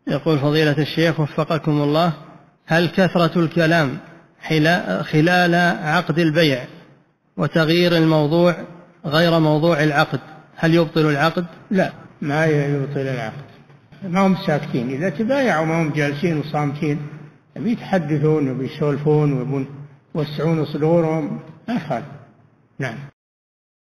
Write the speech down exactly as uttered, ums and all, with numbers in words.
يقول فضيلة الشيخ وفقكم الله، هل كثرة الكلام خلال عقد البيع وتغيير الموضوع غير موضوع العقد هل يبطل العقد؟ لا، ما يبطل العقد، ما هم ساكتين. إذا تبايعوا ما هم جالسين وصامتين، بيتحدثون وبيسولفون ويوسعون صدورهم، ما خالف. نعم.